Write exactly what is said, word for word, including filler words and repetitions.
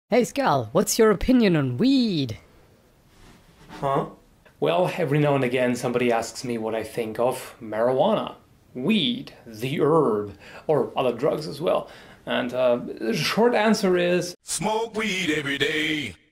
Hey Skall, what's your opinion on weed? Huh? Well, every now and again somebody asks me what I think of marijuana, weed, the herb, or other drugs as well. And uh, the short answer is smoke weed every day.